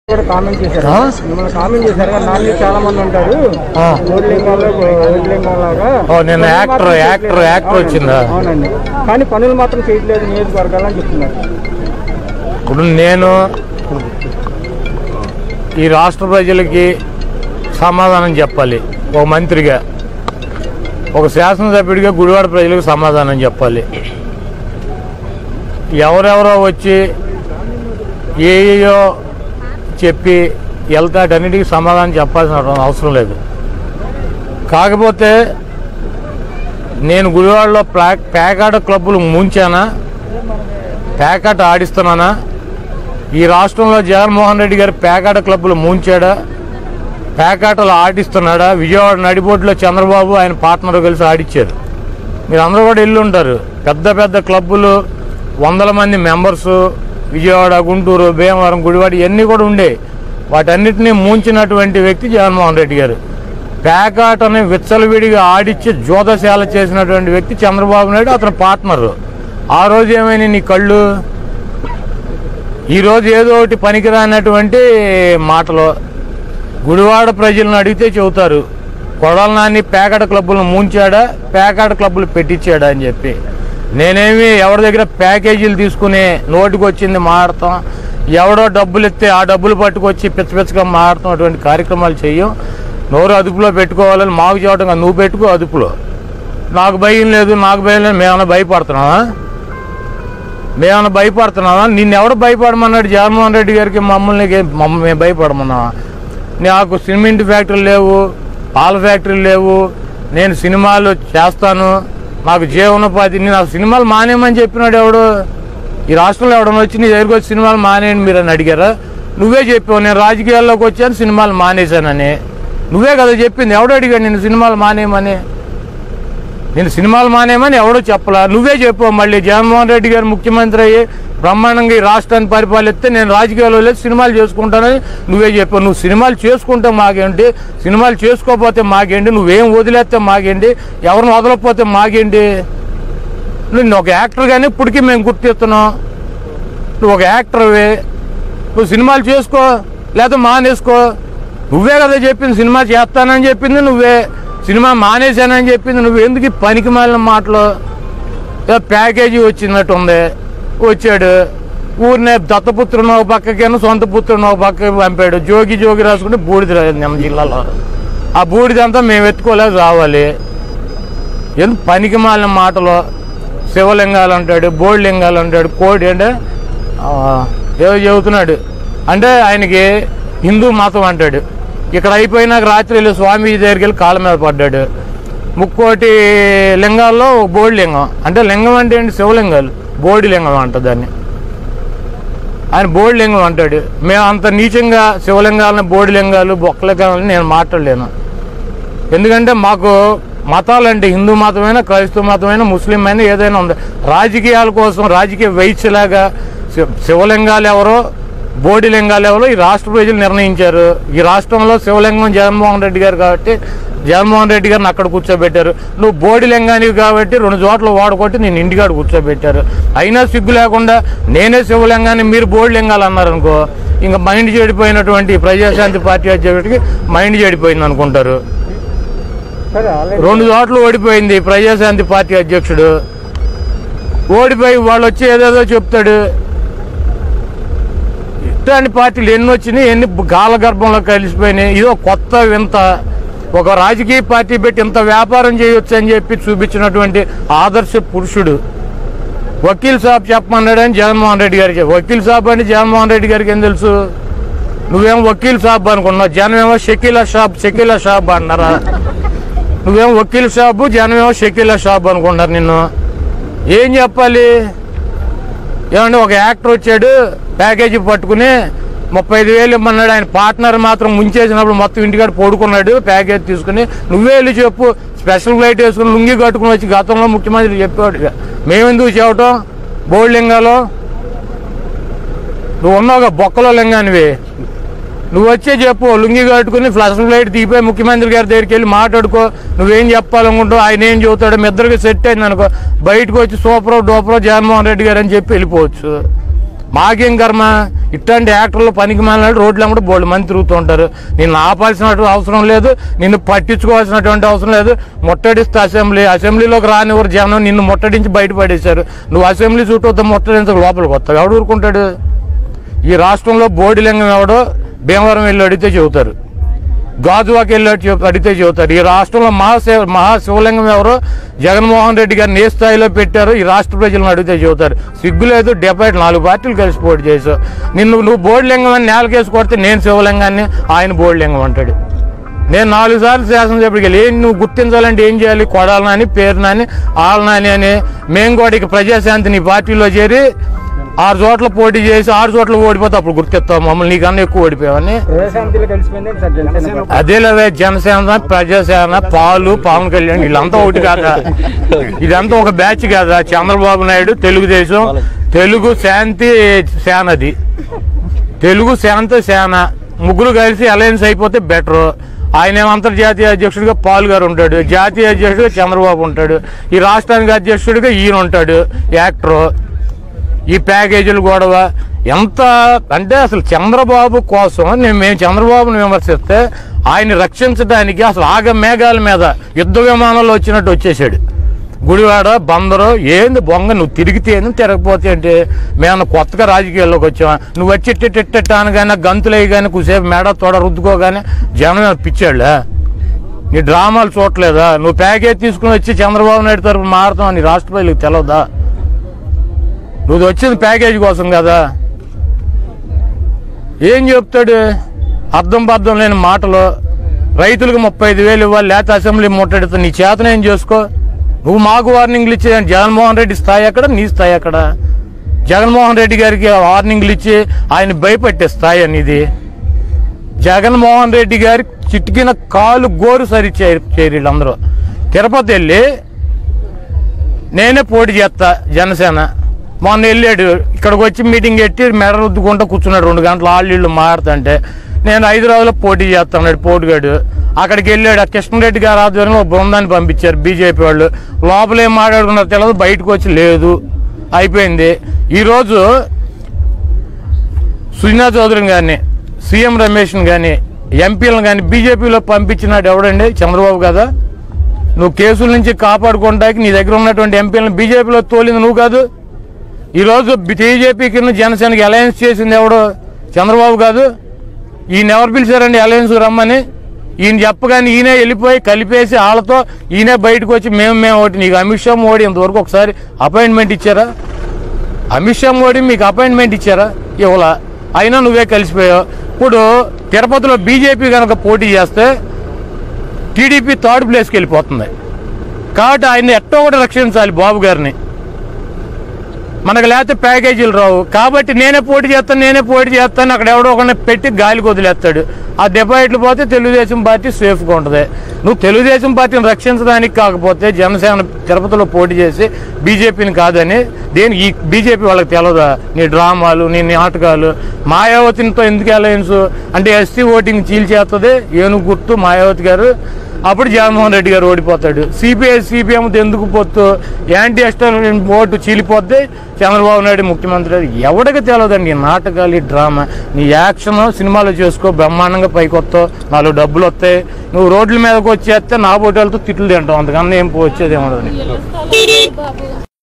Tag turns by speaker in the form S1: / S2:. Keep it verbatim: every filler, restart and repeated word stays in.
S1: Comment చేశారు మిమ్మల్ని comment చేశారు కానీ నాన్న చాలా మంది ఉంటారు ఓట్లింగాల్లో ఓట్లింగాలాగా
S2: నేను యాక్టర్ యాక్టర్ యాక్టర్ వచ్చిందా
S1: అవునండి కానీ పనులు మాత్రం చేయట్లేదు నియోజకవర్గాలని చెప్తున్నారు.
S2: ఇప్పుడు నేను ఈ రాష్ట్ర ప్రజలకి సమాధానం చెప్పాలి, ఒక మంత్రిగా ఒక శాసనసభ్యుడిగా గుడివాడ ప్రజలకు సమాధానం చెప్పాలి. ఎవరెవరో వచ్చి ఏయో చెప్పి వెళ్తాటన్నిటికీ సమాధానం చెప్పాల్సిన అవసరం లేదు. కాకపోతే నేను గుడివాడలో ప్లా పేకాట క్లబ్బులు ముంచానా, పేకాట ఆడిస్తున్నానా, ఈ రాష్ట్రంలో జగన్మోహన్ రెడ్డి గారు పేకాట క్లబ్బులు ముంచాడా, పేకాటలు ఆడిస్తున్నాడా? విజయవాడ నడిబొడ్డులో చంద్రబాబు ఆయన పార్ట్నర్ కలిసి ఆడిచ్చారు. మీరు అందరూ కూడా వెళ్ళి ఉంటారు. పెద్ద పెద్ద క్లబ్బులు, వందల మంది మెంబర్సు, విజయవాడ, గుంటూరు, భీమవరం, గుడివాడ ఇవన్నీ కూడా ఉండే. వాటన్నిటినీ ముంచినటువంటి వ్యక్తి జగన్మోహన్ రెడ్డి గారు. పేకాటని విచ్చలవిడిగా ఆడిచ్చి జోదశాల చేసినటువంటి వ్యక్తి చంద్రబాబు నాయుడు, అతని పార్ట్నరు. ఆ రోజు ఏమైనా నీ కళ్ళు? ఈరోజు ఏదో ఒకటి పనికిరానటువంటి మాటలు గుడివాడ ప్రజలను అడిగితే చెబుతారు, కొడాల నాని పేకాట క్లబ్బులను ముంచాడా, పేకాట క్లబ్బులు పెట్టించాడా అని చెప్పి. నేనేమి ఎవరి దగ్గర ప్యాకేజీలు తీసుకుని నోటికి వచ్చింది మాడతాం, ఎవడో డబ్బులు ఇస్తే ఆ డబ్బులు పట్టుకొచ్చి పిచ్చ పిచ్చగా మాడతాం, అటువంటి కార్యక్రమాలు చెయ్యం. నోరు అదుపులో పెట్టుకోవాలని మాకు చెప్పడం, నువ్వు పెట్టుకో అదుపులో. నాకు భయం లేదు, నాకు భయం లేదు. మేమన్నా భయపడుతున్నావా? మేమన్నా భయపడుతున్నావా? నిన్నెవడు భయపడమన్నాడు? జగన్మోహన్ రెడ్డి గారికి మమ్మల్ని మమ్మల్ని మేము భయపడమన్నావా? నాకు సిమెంట్ ఫ్యాక్టరీలు లేవు, పాల ఫ్యాక్టరీలు లేవు, నేను సినిమాలు చేస్తాను, నాకు జీవనోపాధి, నాకు సినిమాలు మానేయమని చెప్పినాడు ఎవడు? ఈ రాష్ట్రంలో ఎవడన్నా వచ్చి నీ దగ్గరికి వచ్చి సినిమాలు మానేయండి మీరు అని అడిగారా? నువ్వే చెప్పావు నేను రాజకీయాల్లోకి వచ్చాను సినిమాలు మానేశానని. నువ్వే కదా చెప్పింది. ఎవడో అడిగాడు నేను సినిమాలు మానేయమని? నేను సినిమాలు మానేయమని ఎవడో చెప్పలా, నువ్వే చెప్పావు. మళ్ళీ జగన్మోహన్ రెడ్డి గారు ముఖ్యమంత్రి అయ్యి బ్రహ్మాండంగా ఈ రాష్ట్రాన్ని పరిపాలిస్తే నేను రాజకీయాల్లో లేదు సినిమాలు చేసుకుంటానని నువ్వే చెప్పావు. నువ్వు సినిమాలు చేసుకుంటే మాకేంటి, సినిమాలు చేసుకోకపోతే మాకేంటి, నువ్వేం వదిలేస్తే మాకేంటి, ఎవరిని వదలకపోతే మాకేంటి? నువ్వు ఒక యాక్టర్ కానీ ఇప్పటికీ మేము గుర్తిస్తున్నాం. నువ్వు ఒక యాక్టర్వే, నువ్వు సినిమాలు చేసుకో లేకపోతే మానేసుకో. నువ్వే కదా చెప్పింది సినిమా చేస్తానని చెప్పింది నువ్వే, సినిమా మానేశానని చెప్పింది నువ్వు. ఎందుకు పనికి మాలిన మాటలు? ప్యాకేజీ వచ్చినట్టు ఉంది, వచ్చాడు ఊరినే దత్తపుత్రుని ఒక పక్కకేను సొంత పుత్రుని ఒక పక్కకి పంపాడు. జోగి జోగి రాసుకుంటే బూడిద మన జిల్లాలో. ఆ బూడిదంతా మేము ఎత్తుకోలేదు రావాలి. ఎందుకు పనికి మాలిన మాటలు? శివలింగాలు అంటాడు, బోడి లింగాలు అంటాడు, కోడి అంటే ఏదో చెబుతున్నాడు. అంటే ఆయనకి హిందూ మతం అంటాడు. ఇక్కడ అయిపోయినాక రాత్రి వెళ్ళి స్వామీజీ దగ్గరికి వెళ్ళి కాళ్ళ మీద పడ్డాడు. ముక్కోటి లింగాల్లో ఒక బోడి లింగం అంటే, లింగం అంటే ఏంటి? శివలింగాలు, బోడి లింగం అంట దాన్ని. ఆయన బోడి లింగం అంటాడు. మేము అంత నీచంగా శివలింగాలని, బోడి లింగాలు, బొక్కలింగాలని నేను మాట్లాడలేను. ఎందుకంటే మాకు మతాలంటే హిందూ మతమైనా, క్రైస్తవ మతమైనా, ముస్లిం అయినా ఏదైనా ఉంది. రాజకీయాల కోసం రాజకీయ వైశ్యలాగా శివలింగాలు ఎవరో, బోడి లింగాలు ఎవరో ఈ రాష్ట్ర ప్రజలు నిర్ణయించారు. ఈ రాష్ట్రంలో శివలింగం జగన్మోహన్ రెడ్డి గారు కాబట్టి జగన్మోహన్ రెడ్డి గారిని అక్కడ కూర్చోబెట్టారు. నువ్వు బోడి లింగానివి కాబట్టి రెండు చోట్ల వాడుకొట్టి నేను ఇంటికాడ కూర్చోబెట్టారు. అయినా సిగ్గు లేకుండా నేనే శివలింగాన్ని మీరు బోడి లింగాలు అన్నారనుకో, ఇంకా మైండ్ చెడిపోయినటువంటి ప్రజాశాంతి పార్టీ అధ్యక్షుడికి మైండ్ చెడిపోయింది అనుకుంటారు. రెండు చోట్ల ఓడిపోయింది ప్రజాశాంతి పార్టీ అధ్యక్షుడు. ఓడిపోయి వాళ్ళు వచ్చి ఏదేదో చెప్తాడు. ఇట్లాంటి పార్టీలు ఎన్ని వచ్చినాయి, ఎన్ని గాలగర్భంలో కలిసిపోయినాయి. ఇదో కొత్త వింత. ఒక రాజకీయ పార్టీ పెట్టి ఇంత వ్యాపారం చేయొచ్చు అని చెప్పి చూపించినటువంటి ఆదర్శ పురుషుడు. వకీల్ సాబ్ చెప్పమన్నాడని జగన్మోహన్ రెడ్డి గారికి. వకీల్ సాబ్ అంటే జగన్మోహన్ రెడ్డి గారికి ఏం తెలుసు? నువ్వేమో వకీల్ సాబ్ అనుకున్నావు, జనమేమో షకీలా షాబ్ షకీలా షాబ్ అన్నారా? నువ్వేమో వకీల్ షాబు, జనమేమో షకీలా షాబ్ అనుకున్నారు నిన్ను. ఏం చెప్పాలి? ఏమంటే ఒక యాక్టర్ వచ్చాడు ప్యాకేజీ పట్టుకుని ముప్పై ఐదు వేలు ఇమ్మన్నాడు. ఆయన పార్ట్నర్ మాత్రం ముంచేసినప్పుడు మొత్తం ఇంటికాడ పడుకున్నాడు ప్యాకేజ్ తీసుకుని. నువ్వే వెళ్ళి చెప్పు, స్పెషల్ ఫ్లైట్ వేసుకుని లుంగి కట్టుకుని వచ్చి గతంలో ముఖ్యమంత్రి చెప్పాడు. మేమెందుకు చెప్పటం? బోడి లింగాలు నువ్వు ఉన్నావుగా, బొక్కలో లింగానివి. నువ్వు వచ్చే చెప్పు, లుంగి కట్టుకుని ఫ్లష్ ఫ్లైట్ దిగిపోయి ముఖ్యమంత్రి గారి దగ్గరికి వెళ్ళి మాట్లాడుకో. నువ్వేం చెప్పాలనుకుంటావు, ఆయన ఏం చెబుతాడో మీ ఇద్దరికి సెట్ అయింది అనుకో, బయటకు వచ్చి సూపరో డోపరో జగన్మోహన్ రెడ్డి గారు అని చెప్పి వెళ్ళిపోవచ్చు. మాకేం కర్మ? ఇట్లాంటి యాక్టర్లు పనికి మాలినాడు రోడ్లు కూడా బోల్డ్ మంది తిరుగుతూ ఉంటారు. నిన్ను ఆపాల్సిన అవసరం లేదు, నిన్ను పట్టించుకోవాల్సినటువంటి అవసరం లేదు. ముట్టడిస్తే అసెంబ్లీ అసెంబ్లీలోకి రానివ్వరు జనం, నిన్ను ముట్టడించి బయటపడేశారు. నువ్వు అసెంబ్లీ చుట్టూ ముట్టడించక లోపలికి వస్తావు. ఎవడు ఊరుకుంటాడు? ఈ రాష్ట్రంలో బోడిలింగం ఎవడో భీమవరం వెళ్ళి అడిగితే చెబుతారు, గాజువాకి వెళ్ళి అడిగితే చెబుతారు. ఈ రాష్ట్రంలో మహాశివ మహాశివలింగం ఎవరో జగన్మోహన్ రెడ్డి గారిని ఏ స్థాయిలో పెట్టారో ఈ రాష్ట్ర ప్రజలను అడిగితే చెబుతారు. సిగ్గులేదు, డెబ్బై నాలుగు పార్టీలు కలిసి పోటీ చేసావు. నిన్ను నువ్వు బోడిలింగం అని నేలకేసి కొడితే నేను శివలింగాన్ని, ఆయన బోడిలింగం అంటాడు. నేను నాలుగు సార్లు శాసనసభ్యుడికి వెళ్ళి ఏం నువ్వు గుర్తించాలంటే ఏం చేయాలి? కొడాలనాని, పేరునాని, ఆలనాని అని మేము కూడా ఇక ప్రజాశాంతి నీ పార్టీలో చేరి ఆరు చోట్ల పోటీ చేసి ఆరు చోట్ల ఓడిపోతే అప్పుడు గుర్తిస్తావు మమ్మల్ని, నీకన్నా ఎక్కువ ఓడిపోయావని. అదేలేవే జనసేన, ప్రజాసేన, పాలు, పవన్ కళ్యాణ్ వీళ్ళంతా ఒకటి కాదా? ఇదంతా ఒక బ్యాచ్ కాదా? చంద్రబాబు నాయుడు తెలుగుదేశం, తెలుగు శాంతి సేనది, తెలుగు శాంతి సేన ముగ్గురు కలిసి అలయన్స్ అయిపోతే బెటరు. ఆయన ఏమో అంతర్జాతీయ అధ్యక్షుడిగా పాల్ గారు ఉంటాడు, జాతీయ అధ్యక్షుడిగా చంద్రబాబు ఉంటాడు, ఈ రాష్ట్రానికి అధ్యక్షుడిగా ఈయన ఉంటాడు యాక్టరు. ఈ ప్యాకేజీలు గొడవ ఎంత అంటే అసలు చంద్రబాబు కోసం నేను మేము చంద్రబాబును విమర్శిస్తే ఆయన రక్షించడానికి అసలు ఆగ మేఘాల మీద యుద్ధ విమానంలో వచ్చినట్టు వచ్చేసాడు. గుడివాడ బందరు ఏంది బొంగ, నువ్వు తిరిగితే ఏంది తిరగపోతే అంటే మేము కొత్తగా రాజకీయాల్లోకి వచ్చావా? నువ్వు వచ్చి ఇట్టెట్టాను కానీ గంతులు అయ్యి కానీ కుసేపు మేడ తోడ రుద్దుకోగానే జనం పిచ్చాళ్ళా? నీ డ్రామాలు చూడలేదా? నువ్వు ప్యాకేజ్ తీసుకుని వచ్చి చంద్రబాబు నాయుడు తరఫున మారుతావు అని రాష్ట్ర ప్రజలకు తెలవదా? నువ్వు వచ్చింది ప్యాకేజీ కోసం కదా. ఏం చెప్తాడు? అర్థం పర్థం లేని మాటలు. రైతులకు ముప్పై ఐదు వేలు ఇవ్వాలి, లేకపోతే అసెంబ్లీ ముట్టడితే నీ చేతన ఏం చేసుకో. నువ్వు మాకు వార్నింగ్లు ఇచ్చే జగన్మోహన్ రెడ్డి స్థాయి ఎక్కడ, నీ స్థాయి ఎక్కడ? జగన్మోహన్ రెడ్డి గారికి వార్నింగ్లు ఇచ్చి ఆయన భయపెట్టే స్థాయి అనేది. జగన్మోహన్ రెడ్డి గారి చిట్కిన కాలు గోరు సరి చేయరు వీళ్ళందరూ. తిరుపతి వెళ్ళి నేనే పోటీ చేస్తా జనసేన మొన్న వెళ్ళాడు, ఇక్కడికి వచ్చి మీటింగ్ పెట్టి మెడ రుద్దుకుంటూ కూర్చున్నాడు రెండు గంటలు ఆళ్ళు మారుతుంటే. నేను హైదరాబాద్లో పోటీ చేస్తున్నాడు పోటీగాడు. అక్కడికి వెళ్ళాడు, ఆ కృష్ణారెడ్డి గారు ఆధ్వర్యంలో ఒక బృందాన్ని పంపించారు బీజేపీ వాళ్ళు. లోపల ఏం మాట్లాడుకున్నారు తెలియదు, బయటకు వచ్చి లేదు, అయిపోయింది. ఈరోజు సుజనా చౌదరిని కానీ, సీఎం రమేష్ని కానీ, ఎంపీలను కానీ బీజేపీలో పంపించినాడు ఎవడండి? చంద్రబాబు కదా. నువ్వు కేసుల నుంచి కాపాడుకోవడానికి నీ దగ్గర ఉన్నటువంటి ఎంపీలను బీజేపీలో తోలింది నువ్వు కాదు. ఈరోజు బీజేపీకి జనసేనకి అలయన్స్ చేసింది ఎవడు? చంద్రబాబు కాదు. ఈయన ఎవరు పిలిచారండి అలయన్స్ రమ్మని? ఈయన చెప్పగానే ఈయనే వెళ్ళిపోయి కలిపేసి వాళ్ళతో ఈయనే బయటకు వచ్చి మేము మేము ఒకటి. నీకు అమిత్ షా మోడీ ఇంతవరకు ఒకసారి అపాయింట్మెంట్ ఇచ్చారా? అమిత్ షా మోడీ మీకు అపాయింట్మెంట్ ఇచ్చారా? ఇవ్వలా. అయినా నువ్వే కలిసిపోయావు. ఇప్పుడు తిరుపతిలో బీజేపీ కనుక పోటీ చేస్తే టీడీపీ థర్డ్ ప్లేస్కి వెళ్ళిపోతుంది. కాబట్టి ఆయన్ని ఎట్టో ఒకటి రక్షించాలి బాబు గారిని. మనకు లేకపోతే ప్యాకేజీలు రావు. కాబట్టి నేనే పోటీ చేస్తాను నేనే పోటీ చేస్తాను అక్కడ ఎవడో ఒకరిని పెట్టి గాలికి వదిలేస్తాడు. ఆ డిపాజిట్లు పోతే తెలుగుదేశం పార్టీ సేఫ్గా ఉంటుంది. నువ్వు తెలుగుదేశం పార్టీని రక్షించడానికి కాకపోతే జనసేన తిరుపతిలో పోటీ చేసి బీజేపీని కాదని దేని ఈ బీజేపీ వాళ్ళకి తెలదా? నీ డ్రామాలు, నీ నాటకాలు. మాయావతితో ఎందుకు అలయన్స్ అంటే ఎస్సీ ఓటింగ్ చీల్చేస్తుంది ఏనుగు గుర్తు మాయావతి గారు. అప్పుడు జగన్మోహన్ రెడ్డి గారు ఓడిపోతాడు. సిపిఐ సిపిఎంతో ఎందుకు పోతూ యాంటీ ఎస్టల్ ఓటు చీలిపోద్ది చంద్రబాబు నాయుడు ముఖ్యమంత్రి. ఎవడికి తెలియదండి ఈ నాటకాలు, ఈ డ్రామా. నీ యాక్షన్ సినిమాలు చేసుకో, బ్రహ్మాండంగా పైకి వస్తావు, నాలుగు డబ్బులు వస్తాయి. నువ్వు రోడ్ల మీదకి వచ్చేస్తే నా బోటాలతో తిట్లు తింటావు, అంతకన్నా ఏం వచ్చేది ఏమో.